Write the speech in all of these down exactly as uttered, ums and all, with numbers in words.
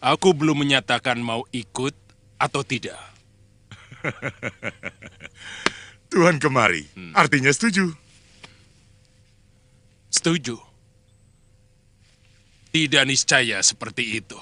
Aku belum menyatakan mau ikut atau tidak. Tuhan kemari, hmm. artinya setuju. Setuju. Tidak niscaya seperti itu.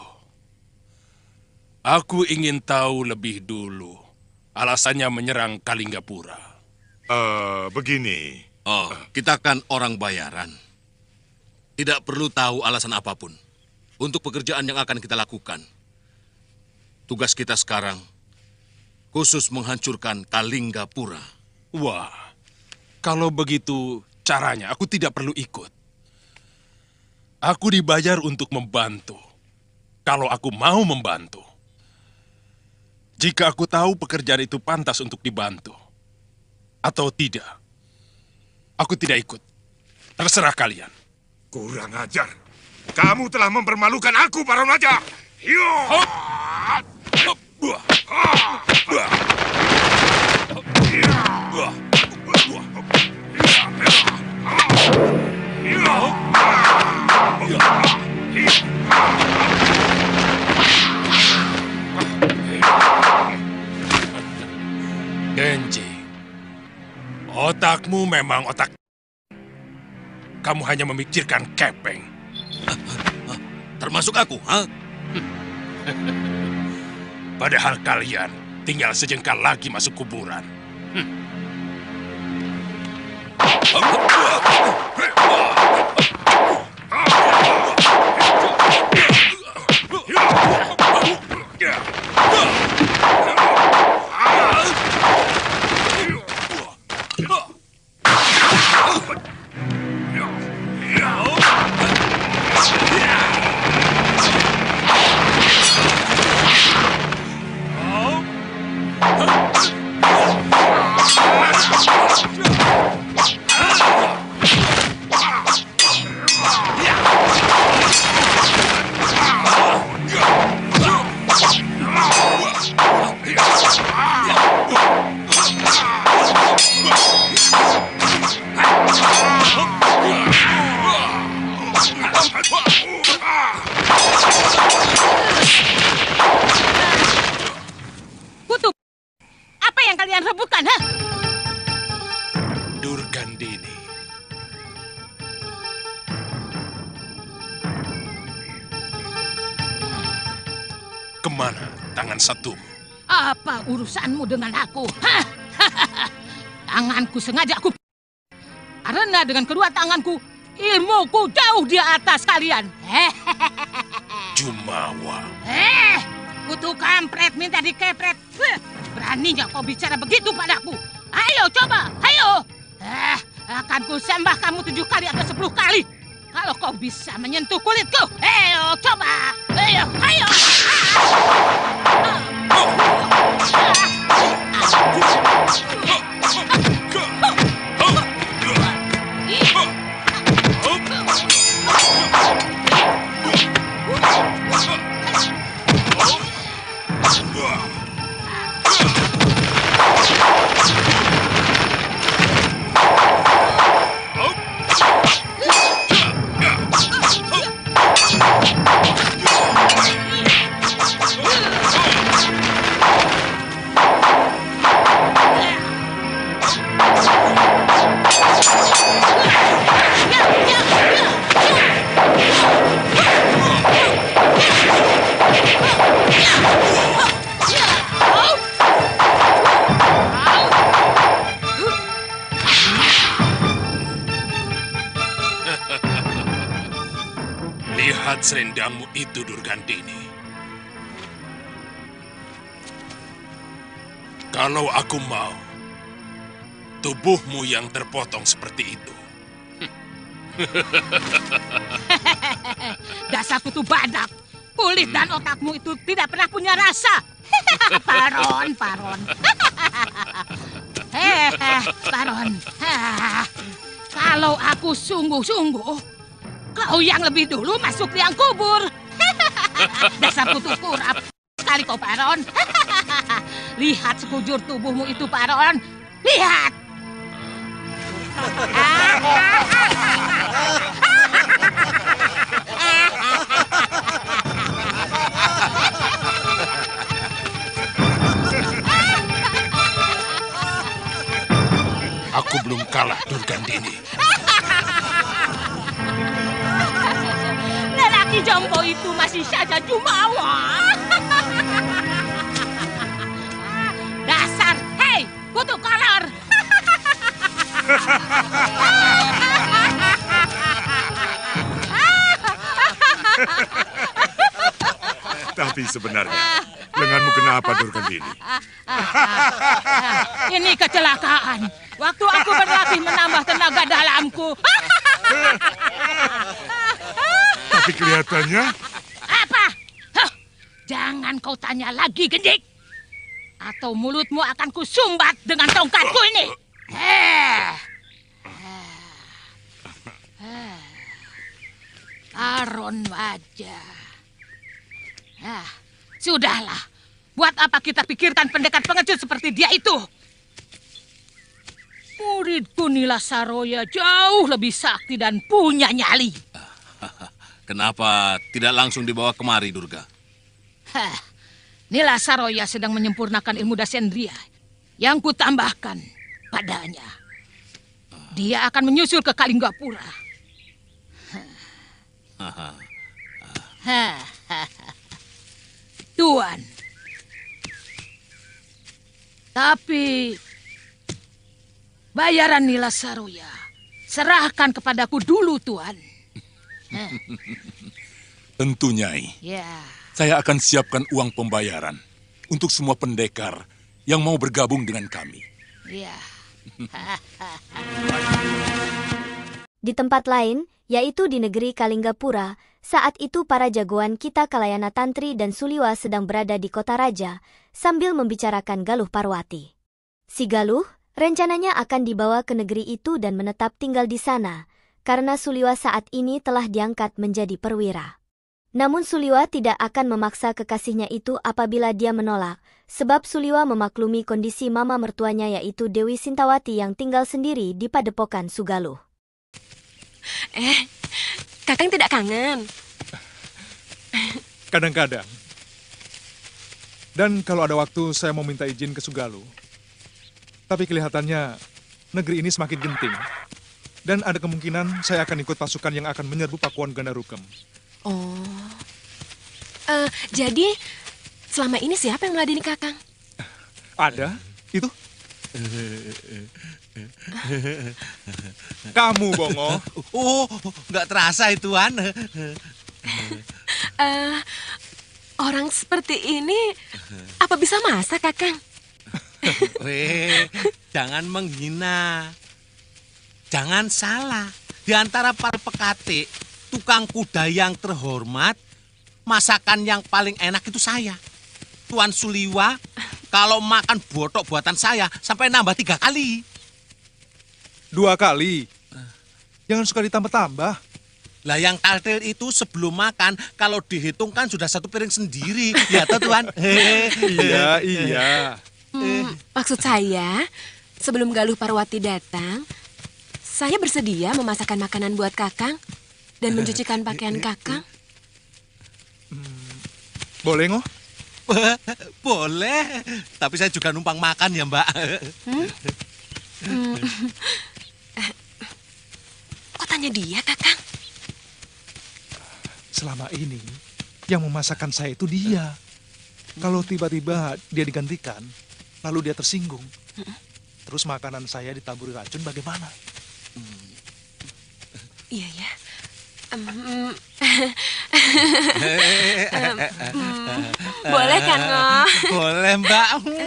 Aku ingin tahu lebih dulu alasannya menyerang Kalinggapura. Uh, begini. Oh, kita kan orang bayaran. Tidak perlu tahu alasan apapun untuk pekerjaan yang akan kita lakukan. Tugas kita sekarang khusus menghancurkan Kalinggapura. Wah, kalau begitu caranya aku tidak perlu ikut. Aku dibayar untuk membantu. Kalau aku mau membantu. Jika aku tahu pekerjaan itu pantas untuk dibantu atau tidak, aku tidak ikut. Terserah kalian. Kurang ajar. Kamu telah mempermalukan aku, Baron Raja. Yo! Genji, otakmu memang otak. Kamu hanya memikirkan kepeng. Termasuk aku, ha? Padahal kalian tinggal sejengkal lagi masuk kuburan. Kutub, apa yang kalian rebutkan, ha? Durgandini. Kemana tangan satumu? Apa urusanmu dengan aku? Hah? Tanganku sengaja aku... Karena dengan kedua tanganku, ilmuku jauh di atas kalian. Jumawa. Eh, kutu kampret minta dikepret. Beraninya kau bicara begitu padaku. Ayo coba, ayo. Eh, akan ku sembah kamu tujuh kali atau sepuluh kali. Kalau kau bisa menyentuh kulitku. Ayo coba, ayo, ayo. Lihat selendangmu itu, Durgandini. Kalau aku mau, tubuhmu yang terpotong seperti itu. Dasar kutu badak. Kulit dan otakmu itu tidak pernah punya rasa. Paron, Paron. Hehehe, Paron. Kalau aku sungguh-sungguh, kau yang lebih dulu masuk liang kubur. Dasar kutu kurap. Sekali kau, Paron. Lihat sekujur tubuhmu itu, Paron. Lihat. Aku belum kalah, Durgandini. Lelaki jompo itu masih saja jumawa. Dasar, hei, kutu kolor. Tapi sebenarnya, lenganmu kenapa, Durgandini? Ini kecelakaan. Waktu aku berlatih menambah tenaga dalamku. Tapi kelihatannya... Apa? Huh, jangan kau tanya lagi, Gendik. Atau mulutmu akan kusumbat dengan tongkatku ini. Eh. Eh. Aron wajah. Ah, sudahlah. Buat apa kita pikirkan pendekat pengecut seperti dia itu? Muridku Nila Saroya jauh lebih sakti dan punya nyali. Kenapa tidak langsung dibawa kemari, Durga? Hah, Nila Saroya sedang menyempurnakan ilmu Dasendria yang kutambahkan padanya. Dia akan menyusul ke Kalinggapura. Hah. Tuan. Tapi bayaran Nila Saroya serahkan kepadaku dulu, Tuan. Tentu, Nyai. Ya. Saya akan siapkan uang pembayaran untuk semua pendekar yang mau bergabung dengan kami. Ya. Di tempat lain, yaitu di negeri Kalinggapura, saat itu para jagoan kita Kalayana Tantri dan Suliwa sedang berada di kota raja, sambil membicarakan Galuh Parwati. Si Galuh rencananya akan dibawa ke negeri itu dan menetap tinggal di sana, karena Suliwa saat ini telah diangkat menjadi perwira. Namun Suliwa tidak akan memaksa kekasihnya itu apabila dia menolak, sebab Suliwa memaklumi kondisi mama mertuanya yaitu Dewi Sintawati yang tinggal sendiri di padepokan Sugaluh. Eh, Kakang tidak kangen? Kadang-kadang. Dan kalau ada waktu saya mau minta izin ke Sugaluh. Tapi kelihatannya negeri ini semakin genting. Dan ada kemungkinan saya akan ikut pasukan yang akan menyerbu Pakuan Gandarukem. Oh, uh, jadi selama ini siapa yang meladeni Kakang? Ada, itu. Kamu, Bongo. Oh, nggak terasa itu, Tuan. Uh, orang seperti ini, apa bisa masak, Kakang? Weh, jangan menghina. Jangan salah. Di antara para pekate, tukang kuda yang terhormat, masakan yang paling enak itu saya. Tuan Suliwa, kalau makan botok buatan saya, sampai nambah tiga kali. Dua kali? Jangan suka ditambah-tambah. Lah yang taltil itu sebelum makan, kalau dihitung kan sudah satu piring sendiri. Ya toh, Tuan? Iya, iya. Hmm, maksud saya, sebelum Galuh Parwati datang, saya bersedia memasakkan makanan buat Kakang dan mencucikan pakaian Kakang. Hmm, boleh, Ngoh? Boleh, tapi saya juga numpang makan ya, Mbak. Hmm? Hmm. Kok tanya dia, Kakang? Selama ini, yang memasakkan saya itu dia. Kalau tiba-tiba dia digantikan, lalu dia tersinggung, terus makanan saya ditaburi racun, bagaimana? Iya ya. Um, um, boleh kan, Ngoh? Boleh, Mbak.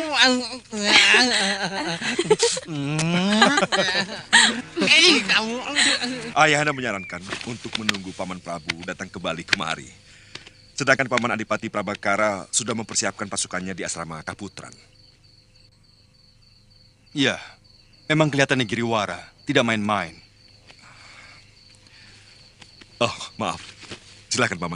Eh, kamu. Ayahanda menyarankan untuk menunggu Paman Prabu datang kembali kemari. Sedangkan Paman Adipati Prabakara sudah mempersiapkan pasukannya di asrama Kaputran. Iya, memang kelihatannya Giriwara tidak main-main. Oh, maaf. Silakan, Paman.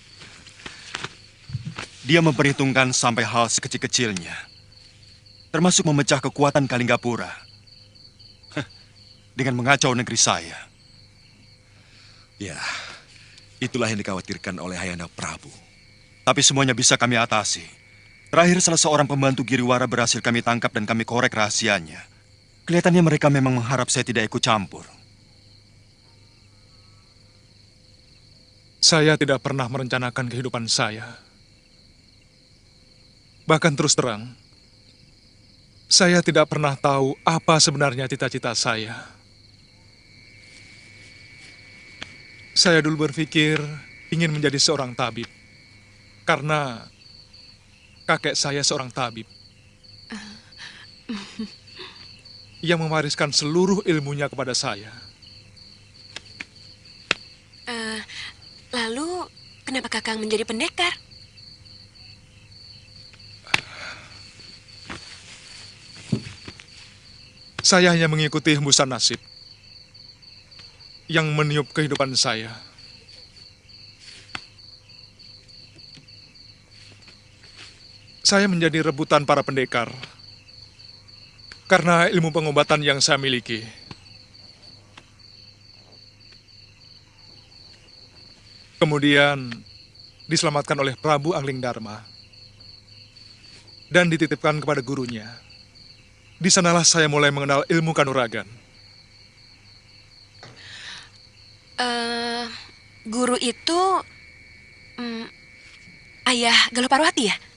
Dia memperhitungkan sampai hal sekecil-kecilnya. Termasuk memecah kekuatan Kalinggapura. Heh, dengan mengacau negeri saya. Ya, itulah yang dikhawatirkan oleh Ayahanda Prabu. Tapi semuanya bisa kami atasi. Terakhir salah seorang pembantu Giriwara berhasil kami tangkap dan kami korek rahasianya. Kelihatannya mereka memang mengharap saya tidak ikut campur. Saya tidak pernah merencanakan kehidupan saya. Bahkan terus terang, saya tidak pernah tahu apa sebenarnya cita-cita saya. Saya dulu berpikir ingin menjadi seorang tabib, karena kakek saya seorang tabib yang mewariskan seluruh ilmunya kepada saya. Uh, lalu, kenapa Kakang menjadi pendekar? Saya hanya mengikuti hembusan nasib yang meniup kehidupan saya. Saya menjadi rebutan para pendekar karena ilmu pengobatan yang saya miliki. Kemudian diselamatkan oleh Prabu Anglingdarma dan dititipkan kepada gurunya. Di sanalah saya mulai mengenal ilmu kanuragan. Uh, guru itu um, ayah Galuh Parwati ya?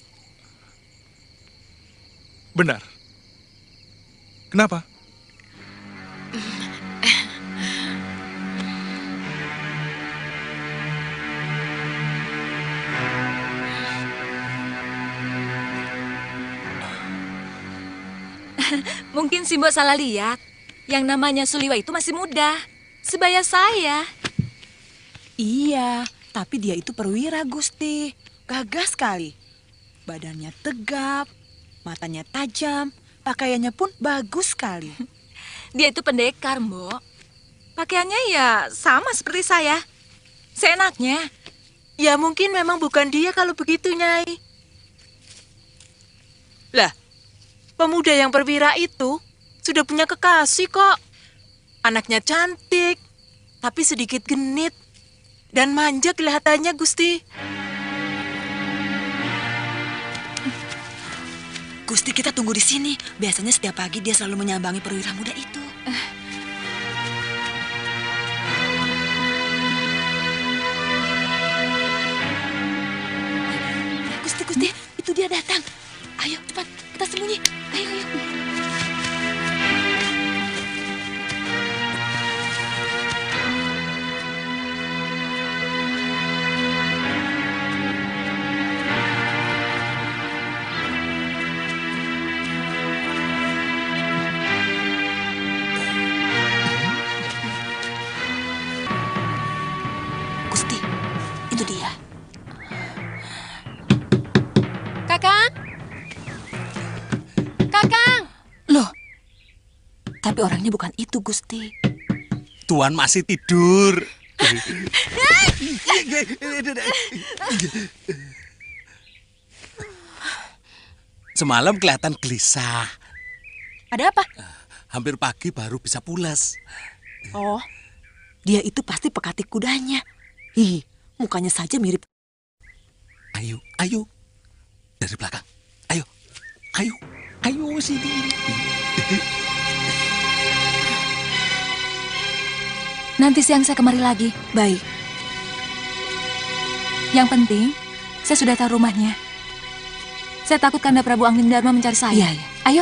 Benar. Kenapa? Mungkin si Mbok salah lihat. Yang namanya Suliwa itu masih muda. Sebaya saya. Iya, tapi dia itu perwira, Gusti. Gagah sekali. Badannya tegap, matanya tajam, pakaiannya pun bagus sekali. Dia itu pendekar, Mbok. Pakaiannya ya sama seperti saya. Seenaknya. Ya mungkin memang bukan dia kalau begitu, Nyai. Lah, pemuda yang perwira itu sudah punya kekasih kok. Anaknya cantik, tapi sedikit genit. Dan manja kelihatannya, Gusti. Gusti, kita tunggu di sini. Biasanya setiap pagi dia selalu menyambangi perwira muda itu. Gusti, Gusti, itu dia datang. Ayo, cepat, kita sembunyi. Ayo, ayo. Gusti, itu dia. Kakang? Kakang! Loh, tapi orangnya bukan itu, Gusti. Tuan masih tidur. Semalam kelihatan gelisah. Ada apa? Hampir pagi baru bisa pulas. Oh, dia itu pasti pekatik kudanya. Ih, mukanya saja mirip. Ayo, ayo. Dari belakang. Ayo, ayo, ayo sini. Nanti siang saya kemari lagi. Baik. Yang penting, saya sudah tahu rumahnya. Saya takut Kanda Prabu Anglingdarma mencari saya. Iya, iya. Ayo.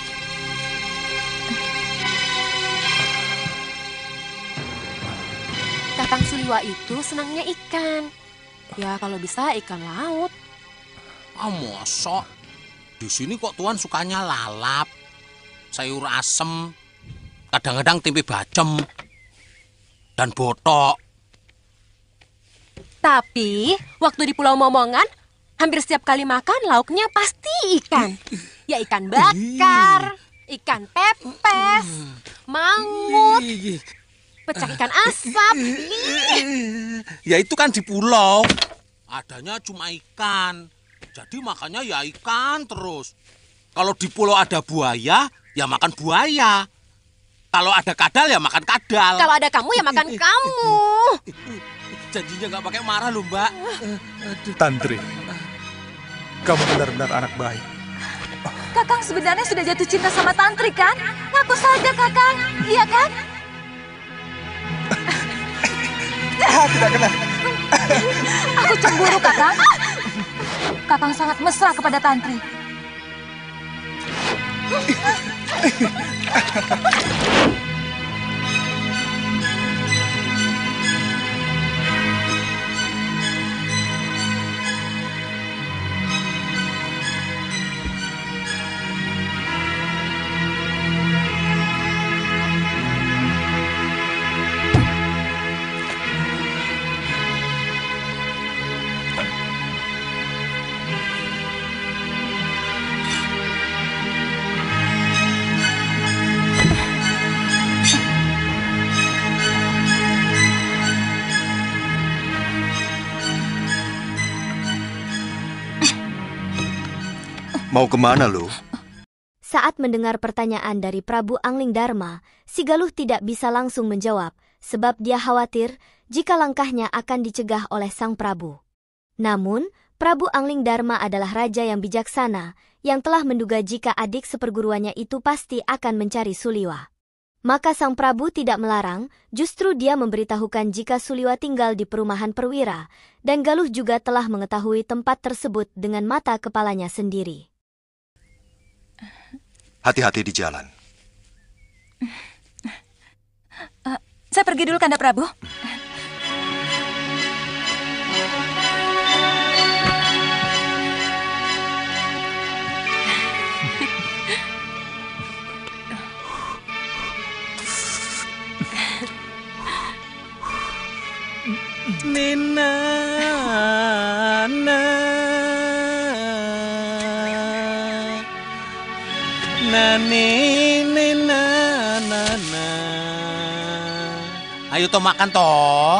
Kakang Suliwa itu senangnya ikan. Ya kalau bisa ikan laut. Ah, mosok. Di sini kok Tuan sukanya lalap, sayur asem, kadang-kadang tempe bacem, dan botok. Tapi waktu di Pulau Momongan, hampir setiap kali makan lauknya pasti ikan. Ya ikan bakar, ikan pepes, mangut, pecah ikan asap. Ya itu kan di pulau. Adanya cuma ikan. Jadi makannya ya ikan terus. Kalau di pulau ada buaya, ya makan buaya. Kalau ada kadal, ya makan kadal. Kalau ada kamu, ya makan kamu. Janjinya nggak pakai marah loh, Mbak. Tantri, kamu benar-benar anak baik. Kakang sebenarnya sudah jatuh cinta sama Tantri kan? Ngaku saja Kakang, iya kan? Tidak kena. Aku cemburu Kakang. Kakang sangat mesra kepada Tantri. Mau kemana lu? Saat mendengar pertanyaan dari Prabu Angling Dharma, si Galuh tidak bisa langsung menjawab, sebab dia khawatir jika langkahnya akan dicegah oleh sang Prabu. Namun, Prabu Angling Dharma adalah raja yang bijaksana, yang telah menduga jika adik seperguruannya itu pasti akan mencari Suliwa. Maka sang Prabu tidak melarang, justru dia memberitahukan jika Suliwa tinggal di perumahan perwira, dan Galuh juga telah mengetahui tempat tersebut dengan mata kepalanya sendiri. Hati-hati di jalan. Uh, saya pergi dulu, Kanda Prabu. Nina, na, nani, nina, na, na. Ayo toh makan toh.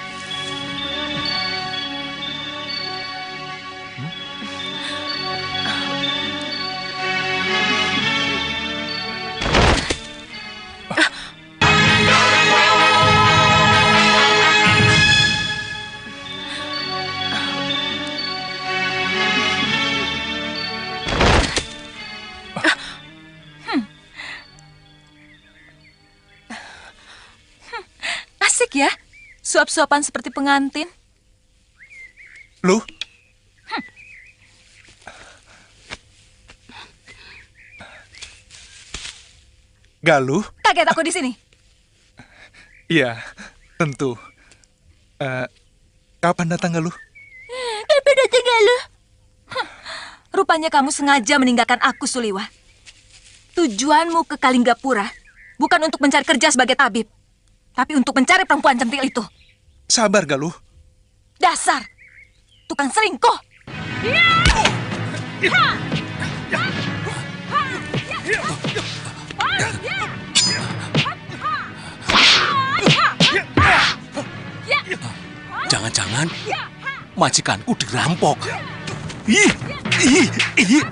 Ya, suap-suapan seperti pengantin. Lu? Hmm. Galuh? Kaget aku di sini. Iya, tentu. Uh, kapan datang Galuh? Kapan datang Galuh? Huh. Rupanya kamu sengaja meninggalkan aku, Suliwa. Tujuanmu ke Kalinggapura bukan untuk mencari kerja sebagai tabib, tapi untuk mencari perempuan centil itu. Sabar, Galuh. Dasar tukang selingkuh. Jangan-jangan majikanku dirampok. Ih, ih, ih.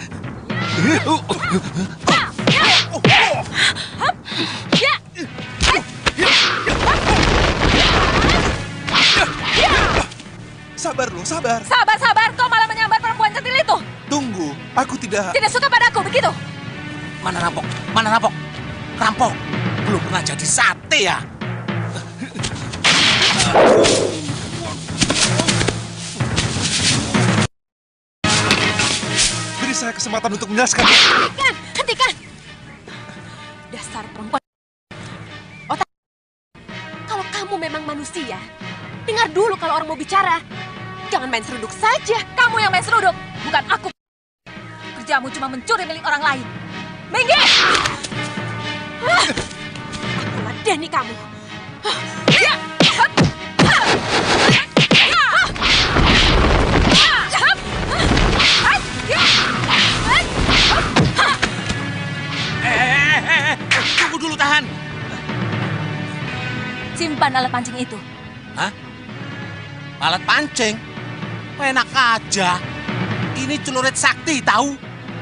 Sabar loh, sabar. Sabar, sabar. Kau malah menyambar perempuan centil itu. Tunggu, aku tidak... Tidak suka padaku, begitu? Mana rampok? Mana rampok? Rampok. Belum pernah jadi sate ya? Beri saya kesempatan untuk menjelaskan. Hentikan, hentikan. Dasar perempuan. Otak. Kalau kamu memang manusia, dengar dulu kalau orang mau bicara. Jangan main seruduk saja. Kamu yang main seruduk, bukan aku. Kerjamu cuma mencuri milik orang lain. Minggir! Aku ladeni kamu. Eh, tunggu dulu, tahan. Simpan alat pancing itu. Hah? Alat pancing? Enak aja. Ini celurit sakti, tahu?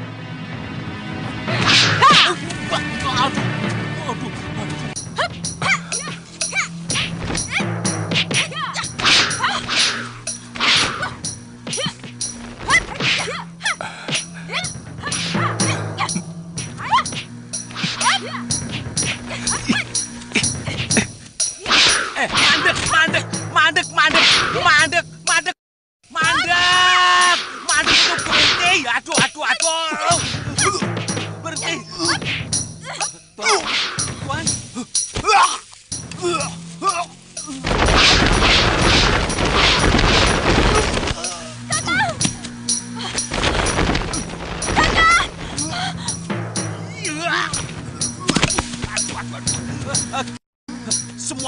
Aduh, aduh, aduh.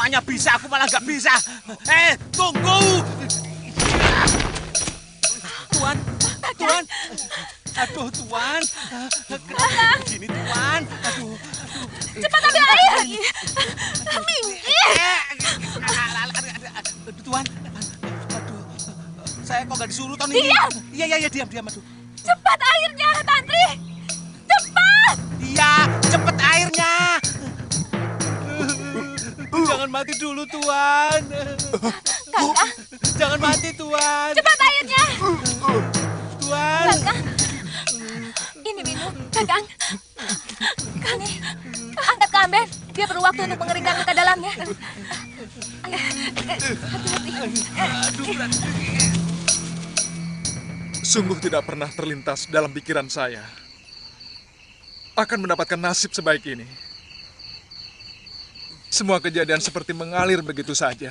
semuanya bisa, aku malah nggak bisa. Eh, tunggu. Tuan, Tuan. Aduh, Tuan. Kenapa begini, Tuan? Aduh, aduh. Cepat ambil air. Minggir. Tuan, aduh. Saya kok nggak disuruh, Ton? Ini. Diam. Iya, iya, iya, diam, diam, aduh. Cepat airnya, Tantri. Cepat. Iya, cepet airnya. Jangan mati dulu, Tuan. Kakang. Jangan mati, Tuan. Cepat airnya. Tuan. Kakang. Ini minum, Kakang. Kami angkat ke Amben. Dia perlu waktu untuk mengeringkan luka dalamnya. Sungguh tidak pernah terlintas dalam pikiran saya akan mendapatkan nasib sebaik ini. Semua kejadian seperti mengalir begitu saja,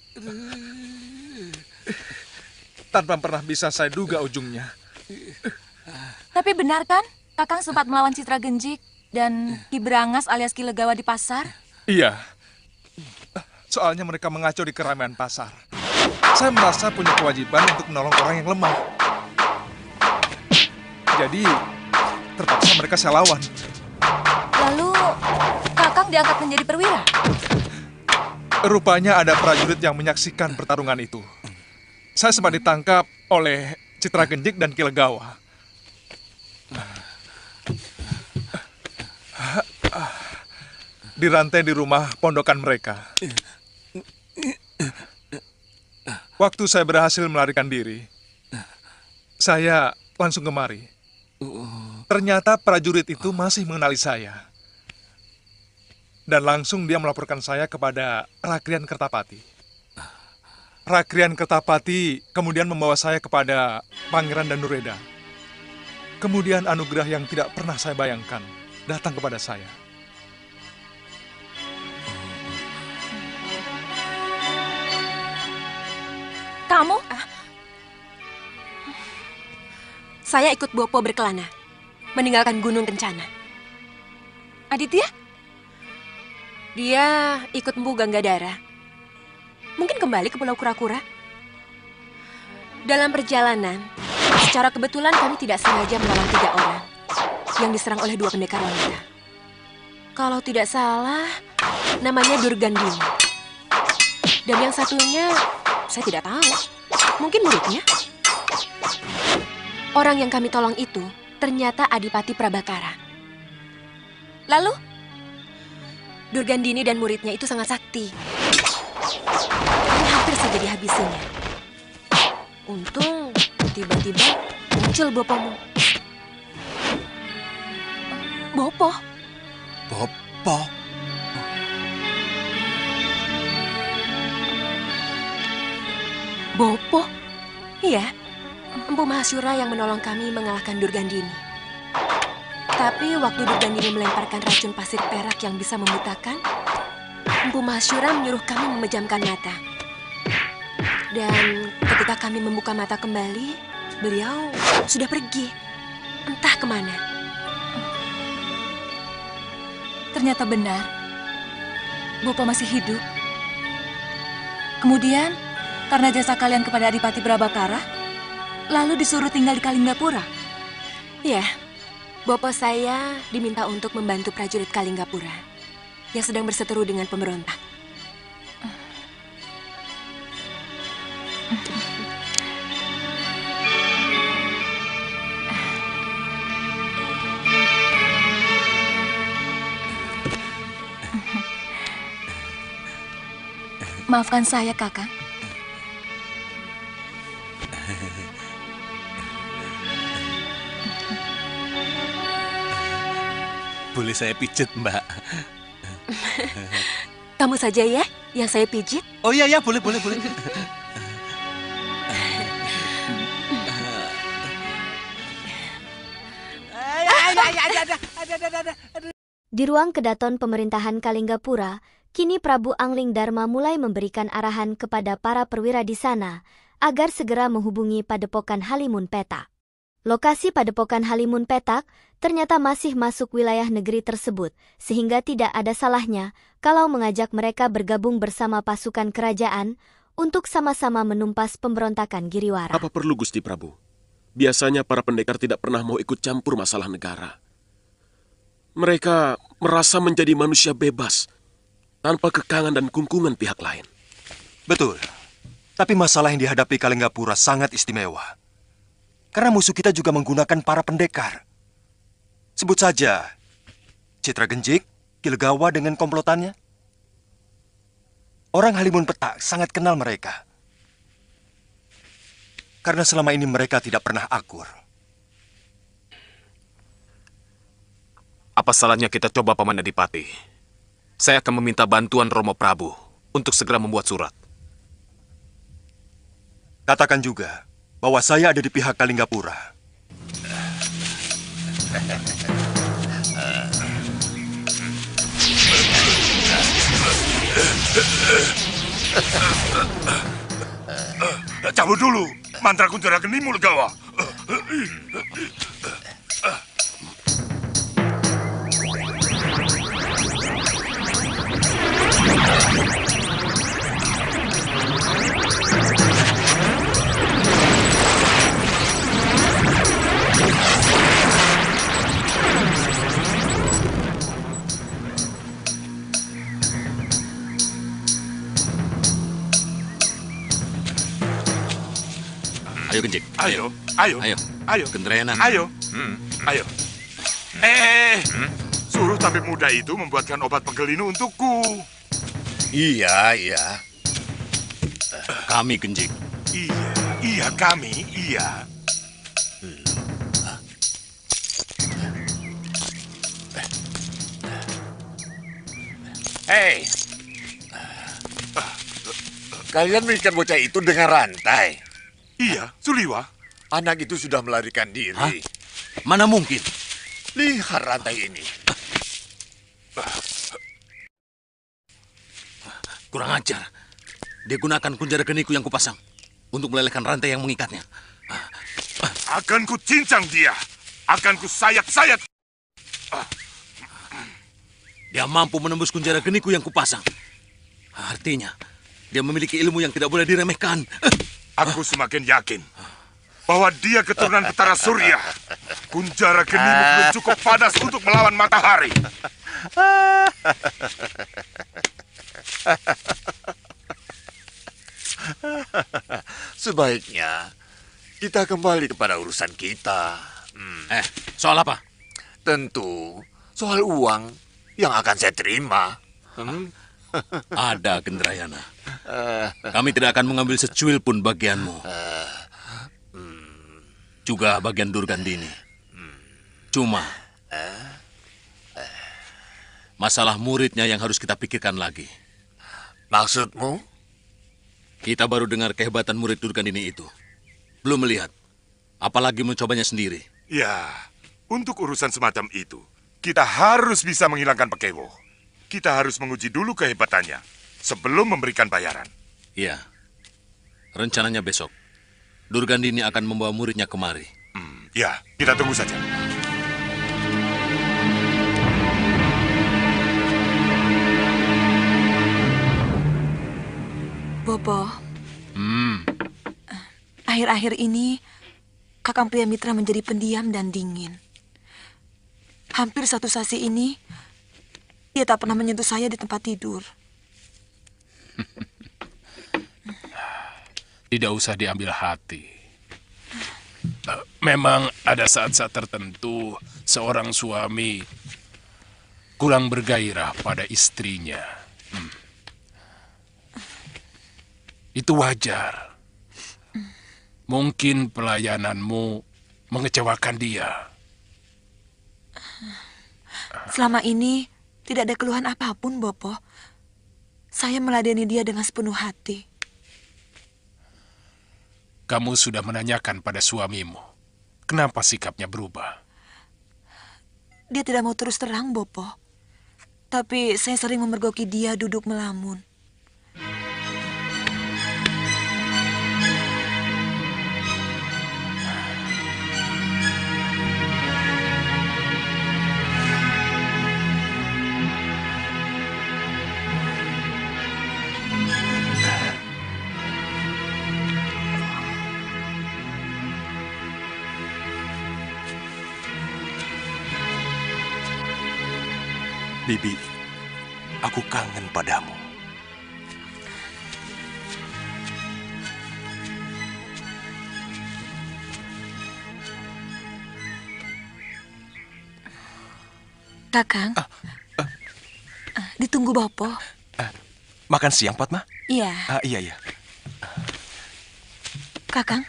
tanpa pernah bisa saya duga ujungnya. Tapi benar kan, Kakang sempat melawan Citra Genjik dan Ki Brangas alias Ki Legawa di pasar? Iya, soalnya mereka mengacau di keramaian pasar. Saya merasa punya kewajiban untuk menolong orang yang lemah. Jadi, terpaksa mereka saya lawan. Lalu, Kakang diangkat menjadi perwira? Rupanya ada prajurit yang menyaksikan pertarungan itu. Saya sempat ditangkap oleh Citra Genjik dan Ki Legawa. Dirantai di rumah pondokan mereka. Waktu saya berhasil melarikan diri, saya langsung kemari. Ternyata prajurit itu masih mengenali saya. Dan langsung dia melaporkan saya kepada Rakrian Kertapati. Rakrian Kertapati kemudian membawa saya kepada Pangeran Danureda. Kemudian anugerah yang tidak pernah saya bayangkan datang kepada saya. Kamu? Ah. Saya ikut Bopo berkelana, meninggalkan Gunung Kencana. Aditya? Dia ikut Empu Ganggadara. Mungkin kembali ke Pulau Kura-Kura. Dalam perjalanan, secara kebetulan kami tidak sengaja menolong tiga orang yang diserang oleh dua pendekar wanita. Kalau tidak salah, namanya Durgandini. Dan yang satunya, saya tidak tahu. Mungkin muridnya. Orang yang kami tolong itu ternyata Adipati Prabakara. Lalu, Durgandini dan muridnya itu sangat sakti. Kami hampir saja dihabisinya. Untung tiba-tiba muncul Bopomu. Bopo? Bopo? Bopo? Iya, Empu Mahasyura yang menolong kami mengalahkan Durgandini. Tapi waktu Durgandini melemparkan racun pasir perak yang bisa membutakan, Empu Mahasyura menyuruh kami memejamkan mata. Dan ketika kami membuka mata kembali, beliau sudah pergi. Entah kemana. Ternyata benar. Bopo masih hidup. Kemudian, karena jasa kalian kepada Adipati Prabakara, lalu disuruh tinggal di Kalinggapura? Ya, Bopo saya diminta untuk membantu prajurit Kalinggapura yang sedang berseteru dengan pemberontak. Maafkan saya, Kakang. Boleh saya pijet, Mbak? Kamu saja ya yang saya pijit? Oh iya, ya, boleh, boleh, boleh. Di ruang kedaton pemerintahan Kalinggapura, kini Prabu Angling Dharma mulai memberikan arahan kepada para perwira di sana agar segera menghubungi Padepokan Halimun Peta. Lokasi padepokan Halimun Petak ternyata masih masuk wilayah negeri tersebut, sehingga tidak ada salahnya kalau mengajak mereka bergabung bersama pasukan kerajaan untuk sama-sama menumpas pemberontakan Giriwara. Apa perlu Gusti Prabu? Biasanya para pendekar tidak pernah mau ikut campur masalah negara. Mereka merasa menjadi manusia bebas, tanpa kekangan dan kungkungan pihak lain. Betul. Tapi masalah yang dihadapi Kalinggapura sangat istimewa. Karena musuh kita juga menggunakan para pendekar. Sebut saja Citra Genjik, Ki Legawa dengan komplotannya. Orang Halimun Petak sangat kenal mereka. Karena selama ini mereka tidak pernah akur. Apa salahnya kita coba Paman Adipati? Saya akan meminta bantuan Romo Prabu untuk segera membuat surat. Katakan juga bahwa saya ada di pihak Kalinggapura. Cabut dulu, mantra kunjara genimu Legawa. Ayo Genjik. Ayo, ayo, ayo, ayo. Gendrayana. Ayo, hmm. ayo. Eh, hmm? Suruh tabib muda itu membuatkan obat pegelinu untukku. Iya, iya. Kami Genjik. Iya, iya kami, iya. Hei, kalian mengikat bocah itu dengan rantai. Iya, Suliwa. Anak itu sudah melarikan diri. Hah? Mana mungkin? Lihat rantai ini. Kurang ajar. Dia gunakan kunjara geniku yang kupasang untuk melelehkan rantai yang mengikatnya. Akan ku cincang dia. Akan ku sayat-sayat. Dia mampu menembus kunjara geniku yang kupasang. Artinya, dia memiliki ilmu yang tidak boleh diremehkan. Aku semakin yakin bahwa dia keturunan Betara Surya. Kunjara genimu belum cukup panas untuk melawan matahari. Sebaiknya kita kembali kepada urusan kita. Hmm. Eh, soal apa? Tentu soal uang yang akan saya terima. Hmm? Ada, Gendrayana. Kami tidak akan mengambil secuil pun bagianmu. Juga bagian Durgandini. Cuma, masalah muridnya yang harus kita pikirkan lagi. Maksudmu? Kita baru dengar kehebatan murid Durgandini itu. Belum melihat, apalagi mencobanya sendiri. Ya, untuk urusan semacam itu, kita harus bisa menghilangkan Pekewo. Kita harus menguji dulu kehebatannya sebelum memberikan bayaran. Iya. Rencananya besok, Durgandini akan membawa muridnya kemari. Hmm, ya, kita tunggu saja. Bobo. Hmm. Akhir-akhir ini, Kakang Priyamitra menjadi pendiam dan dingin. Hampir satu sasi ini, dia tak pernah menyentuh saya di tempat tidur. Tidak usah diambil hati. Memang ada saat-saat tertentu seorang suami kurang bergairah pada istrinya. Hmm. Itu wajar. Mungkin pelayananmu mengecewakan dia. Selama ini, tidak ada keluhan apapun, Bopo. Saya meladeni dia dengan sepenuh hati. Kamu sudah menanyakan pada suamimu, kenapa sikapnya berubah? Dia tidak mau terus terang, Bopo. Tapi saya sering memergoki dia duduk melamun. Bibi, aku kangen padamu. Kakang, uh, uh, uh, ditunggu Bopo. Uh, makan siang, Padma? Iya. Uh, iya, iya. Kakang,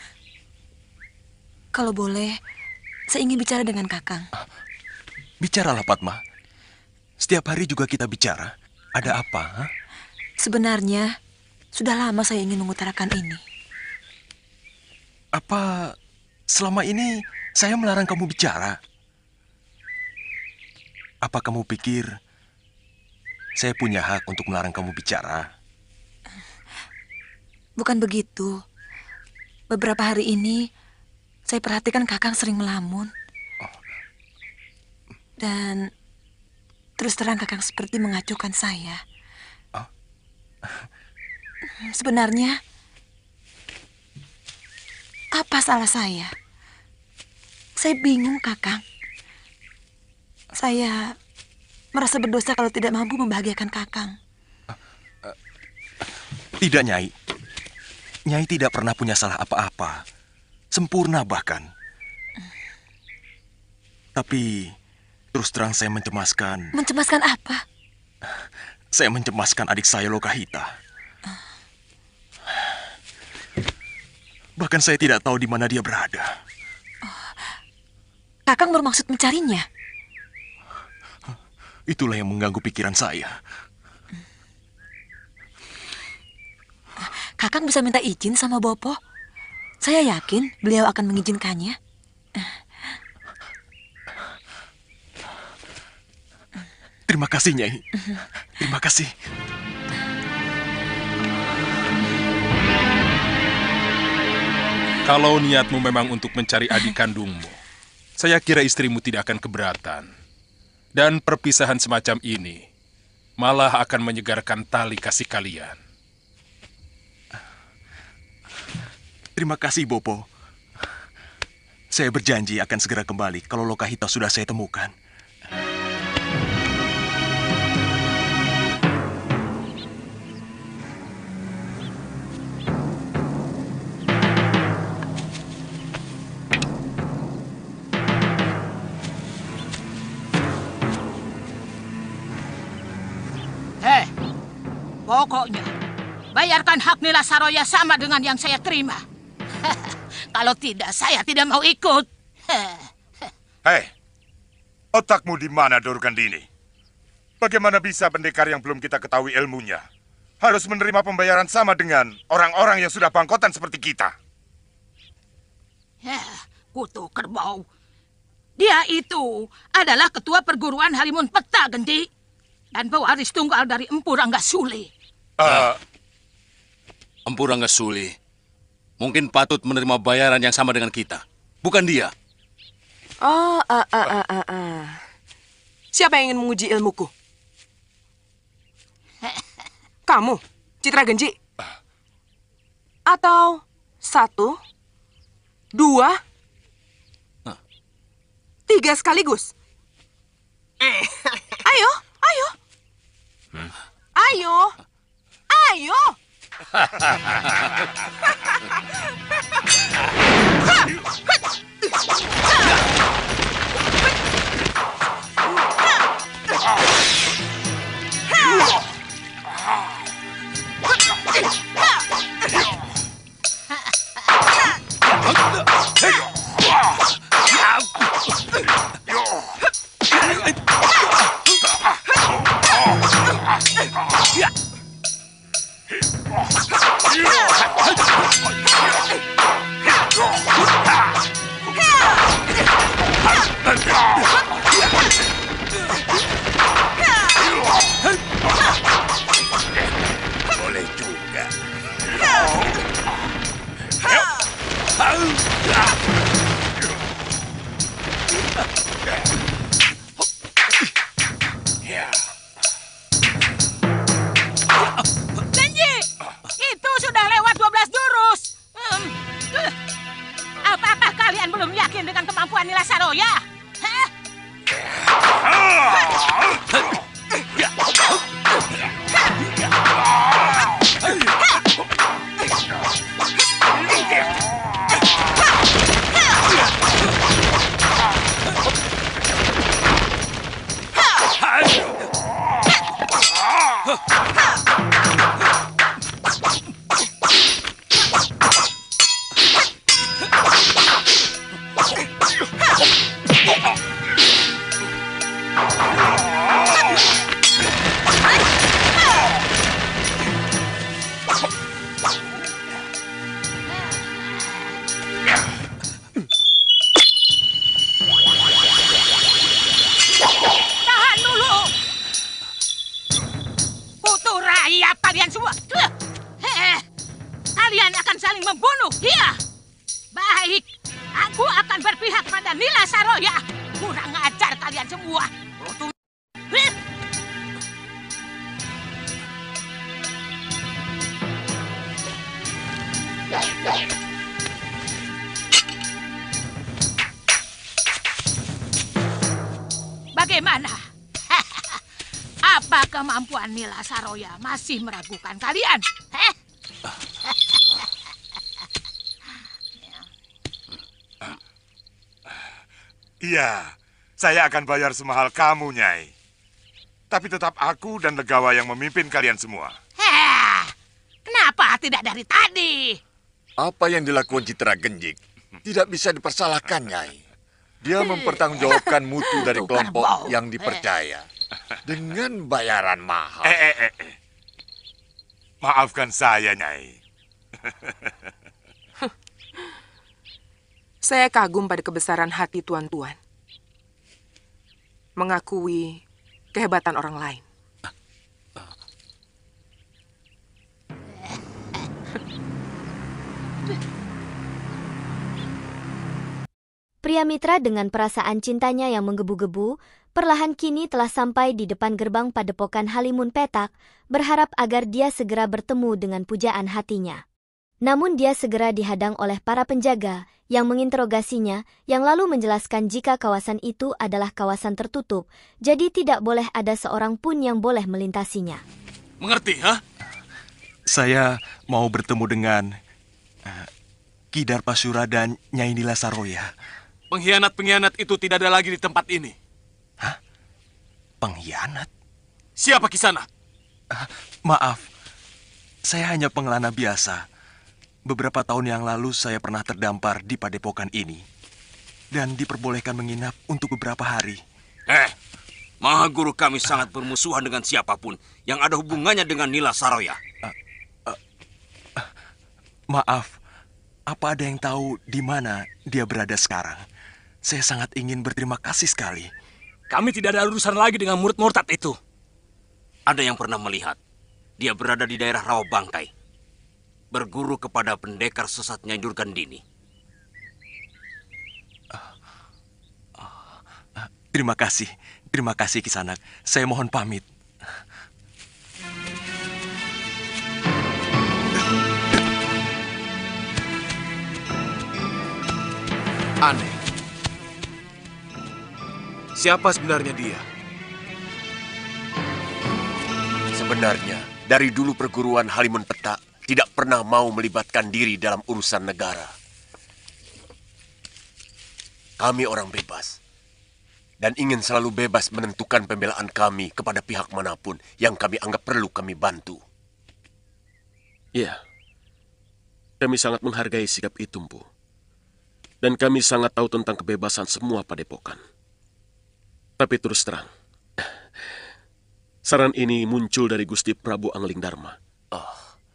kalau boleh, saya ingin bicara dengan Kakang. Uh, bicaralah, Padma. Setiap hari juga kita bicara. Ada apa? Huh? Sebenarnya, sudah lama saya ingin mengutarakan ini. Apa selama ini saya melarang kamu bicara? Apa kamu pikir saya punya hak untuk melarang kamu bicara? Bukan begitu. Beberapa hari ini, saya perhatikan Kakang sering melamun. Dan terus terang Kakang seperti mengacuhkan saya. Sebenarnya, apa salah saya? Saya bingung, Kakang. Saya merasa berdosa kalau tidak mampu membahagiakan Kakang. Tidak, Nyai. Nyai tidak pernah punya salah apa-apa. Sempurna bahkan. Tapi terus terang saya mencemaskan. Mencemaskan apa? Saya mencemaskan adik saya Lokahita. Bahkan saya tidak tahu di mana dia berada. Kakang bermaksud mencarinya? Itulah yang mengganggu pikiran saya. Kakang bisa minta izin sama Bopo. Saya yakin beliau akan mengizinkannya. Terima kasih, Nyai. Terima kasih. Kalau niatmu memang untuk mencari adik kandungmu, saya kira istrimu tidak akan keberatan. Dan perpisahan semacam ini malah akan menyegarkan tali kasih kalian. Terima kasih, Bopo. Saya berjanji akan segera kembali kalau Lokahita sudah saya temukan. Pokoknya, bayarkan hak Nila Saroya sama dengan yang saya terima. Kalau tidak, saya tidak mau ikut. Hei, otakmu di mana, Dorgandini? Bagaimana bisa pendekar yang belum kita ketahui ilmunya harus menerima pembayaran sama dengan orang-orang yang sudah bangkotan seperti kita? Ya, kutu kerbau. Dia itu adalah ketua perguruan Halimun Peta, Gendi. Dan pewaris tunggal dari Empu Ranggasuli. Uh, Empu Ranggasuli mungkin patut menerima bayaran yang sama dengan kita. Bukan dia. Oh, ah, ah, ah, ah, ah. Siapa yang ingin menguji ilmuku? Kamu, Citra Genji? Atau satu, dua, huh? tiga sekaligus? Ayo, ayo. Hmm? Ayo, ayo. Boleh juga. Genji, itu sudah lewat dua belas jurus. Hmm. Apakah kalian belum yakin dengan kemampuan Nila Saroya? Hah? Bagaimana? Apa kemampuan Nila Saroya masih meragukan kalian? Heh? Iya, saya akan bayar semahal kamu, Nyai. Tapi tetap aku dan Legawa yang memimpin kalian semua. Heh, kenapa tidak dari tadi? Apa yang dilakukan Citra Genjik tidak bisa dipersalahkan, Nyai. Dia mempertanggungjawabkan mutu dari kelompok yang dipercaya dengan bayaran mahal. Eh, eh, eh, eh. Maafkan saya, Nyai. Saya kagum pada kebesaran hati tuan-tuan. Mengakui kehebatan orang lain. Pria mitra dengan perasaan cintanya yang menggebu-gebu, perlahan kini telah sampai di depan gerbang padepokan Halimun Petak, berharap agar dia segera bertemu dengan pujaan hatinya. Namun dia segera dihadang oleh para penjaga yang menginterogasinya, yang lalu menjelaskan jika kawasan itu adalah kawasan tertutup, jadi tidak boleh ada seorang pun yang boleh melintasinya. Mengerti, ha? Saya mau bertemu dengan uh, Ki Darpasura dan Nyai Nila Saroya. Pengkhianat-pengkhianat itu tidak ada lagi di tempat ini. Hah? Pengkhianat? Siapa Kisanak? Uh, maaf, saya hanya pengelana biasa. Beberapa tahun yang lalu saya pernah terdampar di padepokan ini dan diperbolehkan menginap untuk beberapa hari. Eh, Maha Guru kami sangat bermusuhan dengan siapapun yang ada hubungannya dengan Nila Saroya. Uh, uh, uh, maaf, apa ada yang tahu di mana dia berada sekarang? Saya sangat ingin berterima kasih sekali. Kami tidak ada urusan lagi dengan murid murtad itu. Ada yang pernah melihat dia berada di daerah Rawa Bangkai, berguru kepada pendekar sesat Nyai Durgandini. Uh, uh, uh, terima kasih, terima kasih Kisanak. Saya mohon pamit. Aneh. Siapa sebenarnya dia? Sebenarnya, dari dulu perguruan Halimun Petak tidak pernah mau melibatkan diri dalam urusan negara. Kami orang bebas, dan ingin selalu bebas menentukan pembelaan kami kepada pihak manapun yang kami anggap perlu kami bantu. Ya, kami sangat menghargai sikap itu, Mpu. Dan kami sangat tahu tentang kebebasan semua padepokan. Tapi terus terang, saran ini muncul dari Gusti Prabu Angling Dharma. Oh.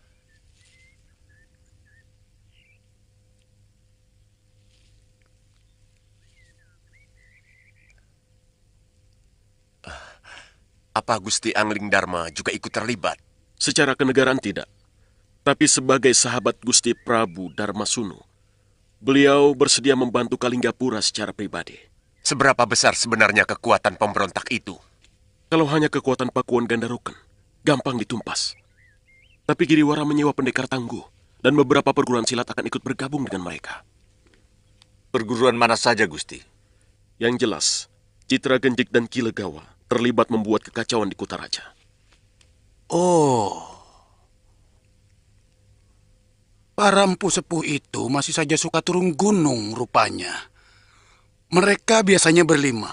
Apa Gusti Angling Dharma juga ikut terlibat? Secara kenegaraan tidak. Tapi sebagai sahabat Gusti Prabu Dharma Sunu, beliau bersedia membantu Kalinggapura secara pribadi. Seberapa besar sebenarnya kekuatan pemberontak itu? Kalau hanya kekuatan Pakuan Gandaroken, gampang ditumpas. Tapi Giriwara menyewa pendekar tangguh, dan beberapa perguruan silat akan ikut bergabung dengan mereka. Perguruan mana saja, Gusti? Yang jelas, Citra Genjik dan Ki Legawa terlibat membuat kekacauan di Kotaraja. Oh. Para empu sepuh itu masih saja suka turun gunung rupanya. Mereka biasanya berlima.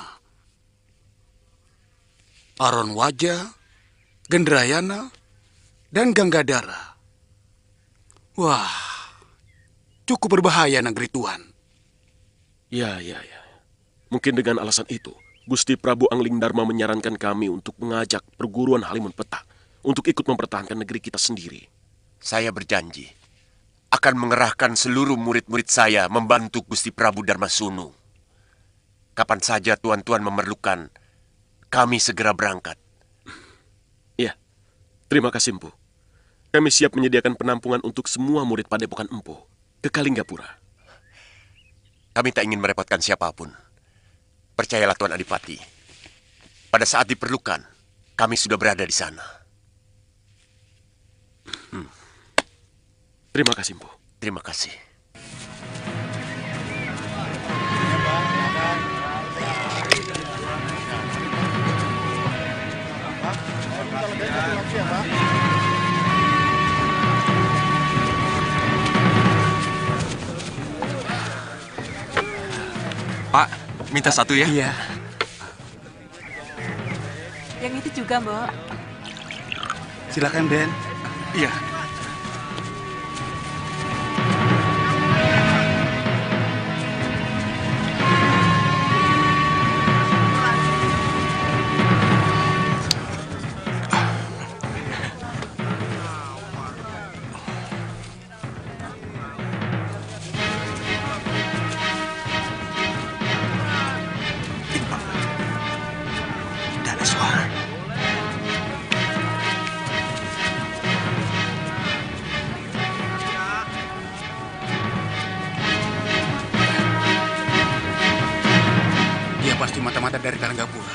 Aron Waja, Gendrayana, dan Ganggadara. Wah, cukup berbahaya negeri Tuan. Ya, ya, ya. Mungkin dengan alasan itu, Gusti Prabu Angling Dharma menyarankan kami untuk mengajak perguruan Halimun Petak untuk ikut mempertahankan negeri kita sendiri. Saya berjanji akan mengerahkan seluruh murid-murid saya membantu Gusti Prabu Darmasunu. Kapan saja tuan-tuan memerlukan, kami segera berangkat. Ya, terima kasih Empu. Kami siap menyediakan penampungan untuk semua murid Padepokan Empu ke Kalinggapura. Kami tak ingin merepotkan siapapun. Percayalah Tuan Adipati. Pada saat diperlukan, kami sudah berada di sana. Hmm. Terima kasih, Empu. Terima kasih. Pak, minta satu ya? Iya. Yang itu juga, Mbok. Silakan, Den. Iya. Pasti mata-mata dari Kalinggapura.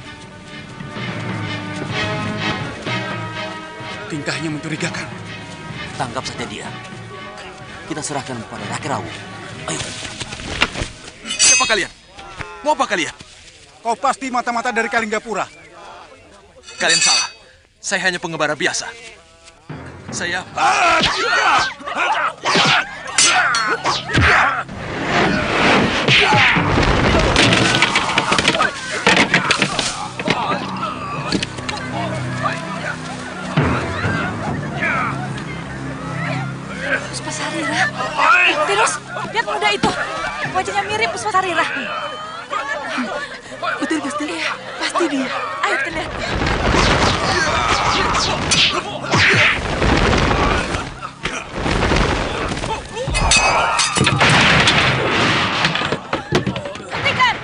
Tingkahnya mencurigakan. Tangkap saja dia. Kita serahkan kepada Raki Rawu. Ayo. Siapa kalian? Mau apa kalian? Kau pasti mata-mata dari Kalinggapura. Kalian salah. Saya hanya pengembara biasa. Saya... Puspasarira. Tirus, lihat muda itu. Wajahnya mirip Puspasarira. Betul, Gusti. Iya, pasti dia. Ayo kita lihat. Hentikan!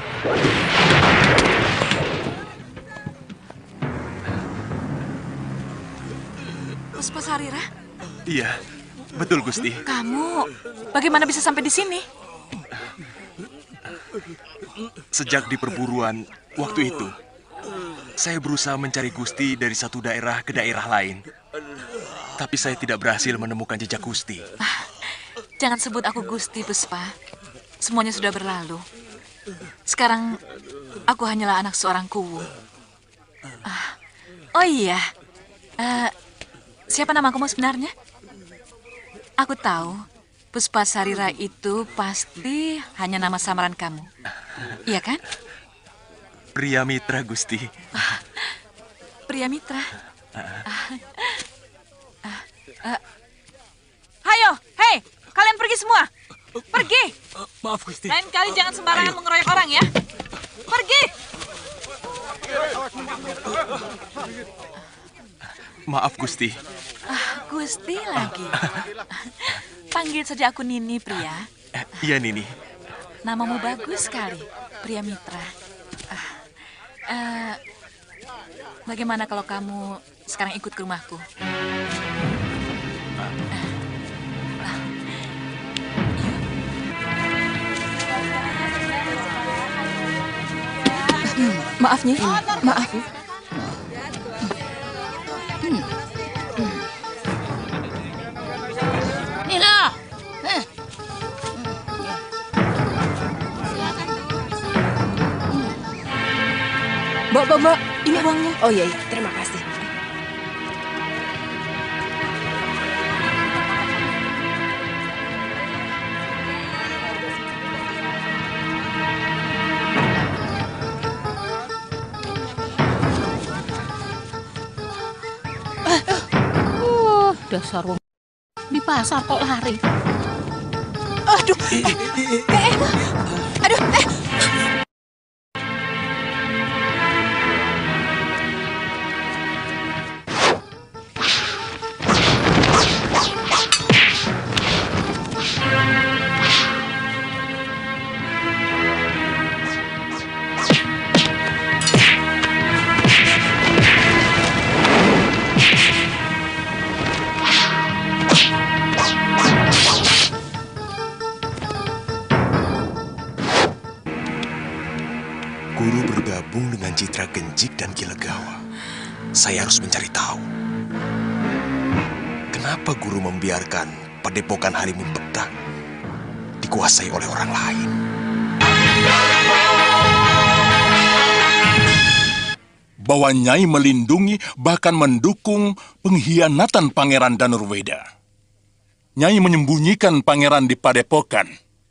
Puspasarira? Iya, betul Gusti. Kamu bagaimana bisa sampai di sini? Sejak di perburuan waktu itu, saya berusaha mencari Gusti dari satu daerah ke daerah lain. Tapi saya tidak berhasil menemukan jejak Gusti. Ah, jangan sebut aku Gusti, Puspa. Semuanya sudah berlalu. Sekarang aku hanyalah anak seorang kuwu. Ah, oh iya, uh, siapa nama kamu sebenarnya? Aku tahu, Puspasarira itu pasti hanya nama samaran kamu. Iya kan? Pria Mitra, Gusti. Ah, pria Mitra. Ah, ah, ah. Hayo, hei, kalian pergi semua. Pergi. Maaf, Gusti. Lain kali jangan sembarangan mengeroyok orang ya. Pergi. Maaf, Gusti. Ah, Gusti lagi. Panggil saja aku Nini, pria. Iya, Nini. Namamu bagus sekali, pria Mitra. Ah, uh, bagaimana kalau kamu sekarang ikut ke rumahku? Ah, ah, Hmm, maaf, Nyi. Maaf. Hmm. Hmm. Nila! Eh. Mbak, mbak, mbak, ini uangnya. Oh iya, iya, terima kasih. Uh, dasar wong di pasar kok lari. Aduh, eh, eh, aduh, eh. Guru bergabung dengan Citra Genjik dan Ki Legawa. Saya harus mencari tahu. Kenapa guru membiarkan Padepokan Halimun Peta dikuasai oleh orang lain? Bahwa Nyai melindungi bahkan mendukung pengkhianatan Pangeran Danurweda. Nyai menyembunyikan pangeran di Padepokan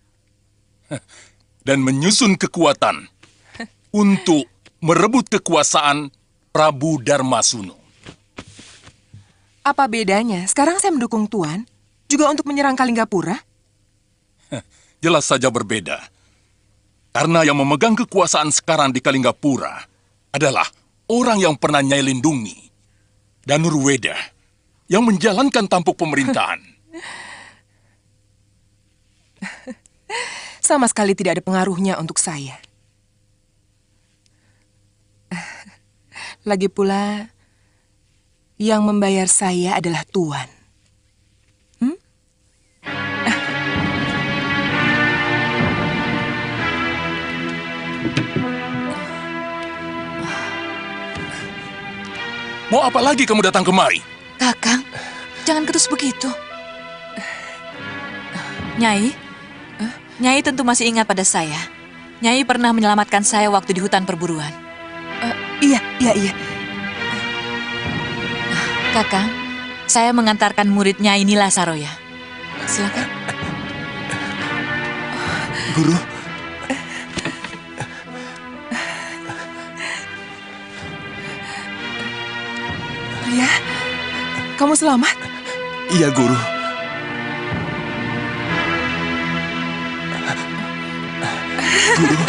dan menyusun kekuatan untuk merebut kekuasaan Prabu Darmasunu. Apa bedanya? Sekarang saya mendukung Tuan, juga untuk menyerang Kalinggapura? Jelas saja berbeda. Karena yang memegang kekuasaan sekarang di Kalinggapura adalah orang yang pernah Nyai lindungi, Danurweda, yang menjalankan tampuk pemerintahan. Sama sekali tidak ada pengaruhnya untuk saya. Lagi pula, yang membayar saya adalah Tuan. Hmm? Mau apa lagi kamu datang kemari? Kakang, jangan ketus begitu. Nyai, Nyai tentu masih ingat pada saya. Nyai pernah menyelamatkan saya waktu di hutan perburuan. Uh, iya, iya, iya. Kakang, saya mengantarkan murid Nyai Nila Saroya. Silakan. Guru. Ria, kamu selamat? Iya, Guru. Guru.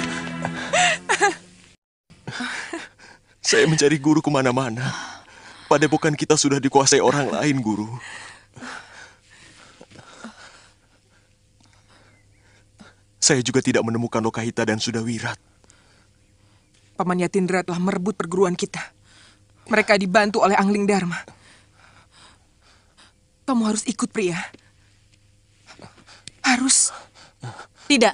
Saya mencari guru kemana-mana. Padepokan kita sudah dikuasai orang lain, Guru. Saya juga tidak menemukan Lokahita dan Sudawirat. Paman Yatindra telah merebut perguruan kita. Mereka dibantu oleh Angling Dharma. Kamu harus ikut, pria. Harus. Tidak.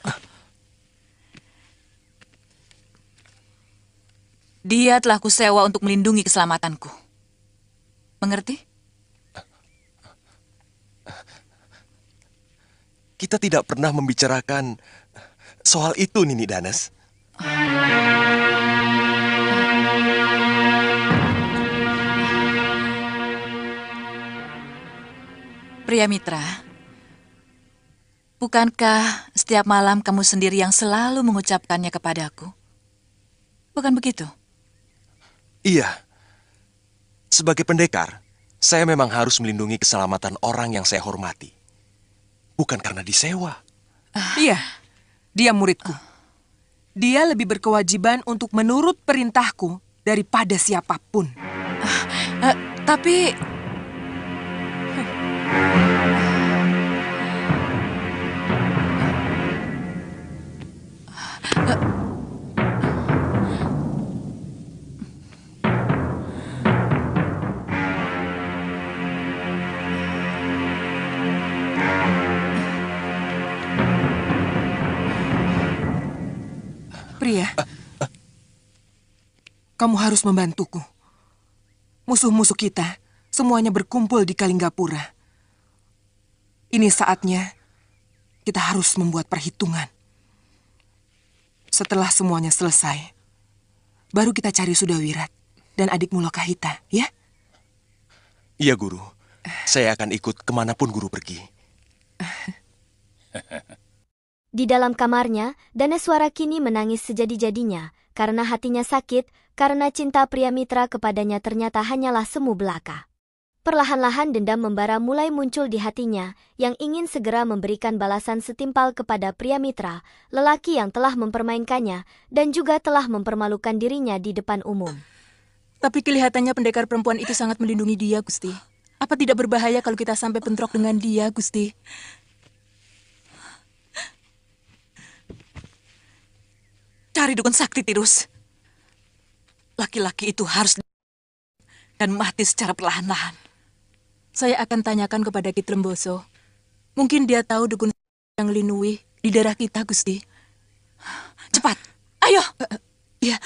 Dia telah kusewa untuk melindungi keselamatanku. Mengerti? Kita tidak pernah membicarakan soal itu, Nini Danes. Pria Mitra, bukankah setiap malam kamu sendiri yang selalu mengucapkannya kepadaku? Bukan begitu? Iya. Sebagai pendekar, saya memang harus melindungi keselamatan orang yang saya hormati. Bukan karena disewa. Uh. Iya, dia muridku. Dia lebih berkewajiban untuk menurut perintahku daripada siapapun. Uh, uh, tapi... Uh, Pria, kamu harus membantuku. Musuh-musuh kita semuanya berkumpul di Kalinggapura. Ini saatnya kita harus membuat perhitungan. Setelah semuanya selesai, baru kita cari Sudawirat dan adikmu Lokahita, ya? Iya, Guru. Saya akan ikut kemanapun Guru pergi. Di dalam kamarnya, Daneswara kini menangis sejadi-jadinya karena hatinya sakit karena cinta pria mitra kepadanya ternyata hanyalah semu belaka. Perlahan-lahan dendam membara mulai muncul di hatinya yang ingin segera memberikan balasan setimpal kepada pria mitra, lelaki yang telah mempermainkannya dan juga telah mempermalukan dirinya di depan umum. Tapi kelihatannya pendekar perempuan itu sangat melindungi dia, Gusti. Apa tidak berbahaya kalau kita sampai bentrok dengan dia, Gusti? Cari dukun sakti, Tirus. Laki-laki itu harus dan mati secara perlahan-lahan. Saya akan tanyakan kepada Ki Tremboso. Mungkin dia tahu dukun yang linui di daerah kita, Gusti. Cepat, ayo. Uh, ya.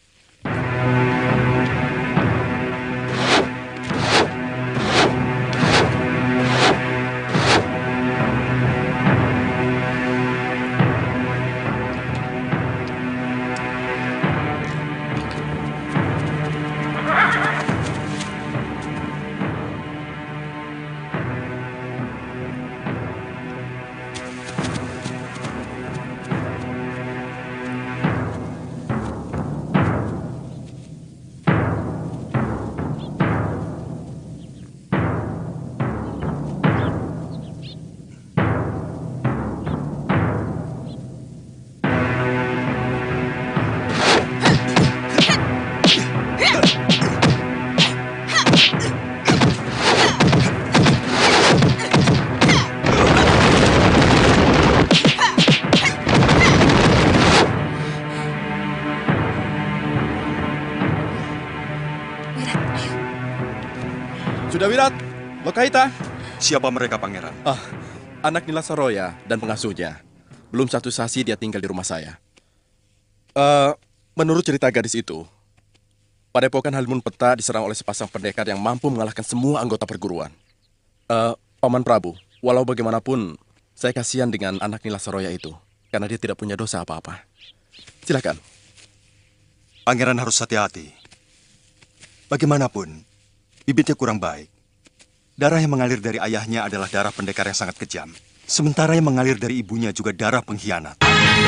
Sudawirat, Lokahita. Siapa mereka, Pangeran? Ah, anak Nila Saroya dan pengasuhnya. Belum satu sasi dia tinggal di rumah saya. Uh, menurut cerita gadis itu, Padepokan Halimun Peta diserang oleh sepasang pendekar yang mampu mengalahkan semua anggota perguruan. Uh, Paman Prabu, walau bagaimanapun, saya kasihan dengan anak Nila Saroya itu, karena dia tidak punya dosa apa-apa. Silakan. Pangeran harus hati-hati. Bagaimanapun, bibitnya kurang baik. Darah yang mengalir dari ayahnya adalah darah pendekar yang sangat kejam. Sementara yang mengalir dari ibunya juga darah pengkhianat.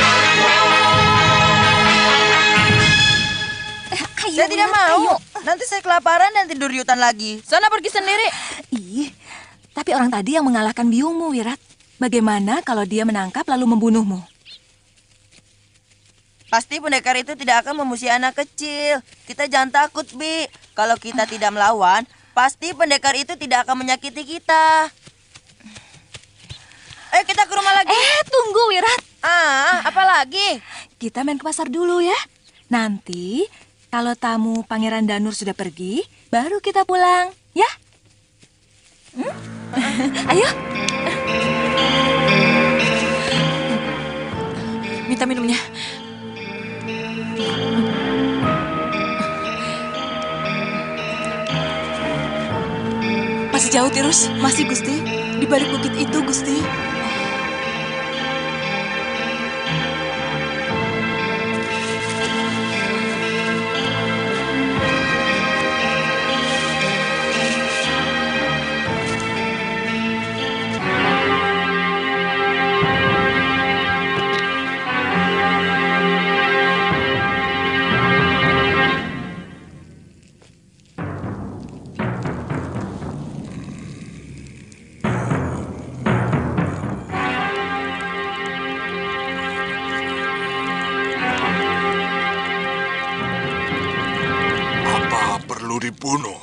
Ayo, saya tidak mau. Ayo. Nanti saya kelaparan dan tidur di hutan lagi. Sana pergi sendiri. Ih, tapi orang tadi yang mengalahkan biungmu, Wirat. Bagaimana kalau dia menangkap lalu membunuhmu? Pasti pendekar itu tidak akan memusuhi anak kecil. Kita jangan takut, Bi. Kalau kita tidak melawan, pasti pendekar itu tidak akan menyakiti kita. Ayo kita ke rumah lagi. Eh, tunggu, Wirat. Ah, apa lagi? Kita main ke pasar dulu ya. Nanti, kalau tamu Pangeran Danur sudah pergi, baru kita pulang, ya? Hmm? Ayo. Minta minumnya. Masih jauh, Tirus? Masih, Gusti. Di balik bukit itu, Gusti. Dibunuh,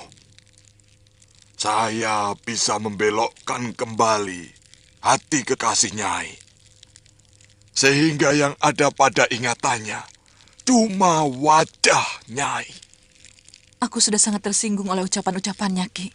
saya bisa membelokkan kembali hati kekasih Nyai. Sehingga yang ada pada ingatannya cuma wajah Nyai. Aku sudah sangat tersinggung oleh ucapan-ucapannya, Ki.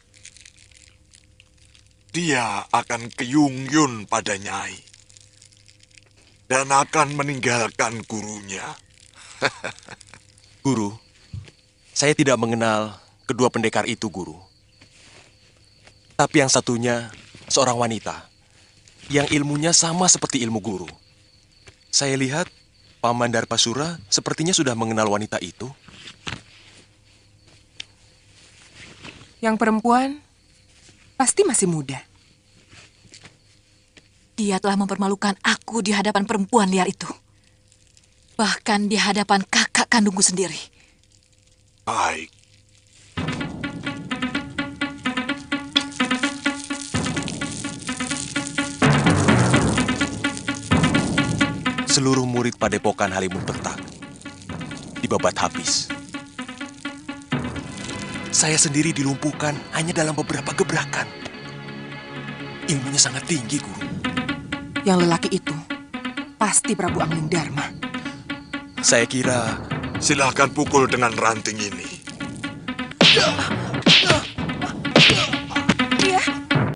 Dia akan keyung-yun pada Nyai. Dan akan meninggalkan gurunya. Guru, saya tidak mengenal kedua pendekar itu, Guru. Tapi yang satunya seorang wanita yang ilmunya sama seperti ilmu Guru. Saya lihat Paman Darpasura sepertinya sudah mengenal wanita itu. Yang perempuan pasti masih muda. Dia telah mempermalukan aku di hadapan perempuan liar itu. Bahkan di hadapan kakak kandungku sendiri. Baik. Seluruh murid Padepokan Halimun Petak dibabat habis. Saya sendiri dilumpuhkan hanya dalam beberapa gebrakan. Ilmunya sangat tinggi, Guru. Yang lelaki itu pasti Prabu Angling Dharma. Saya kira... Silakan pukul dengan ranting ini.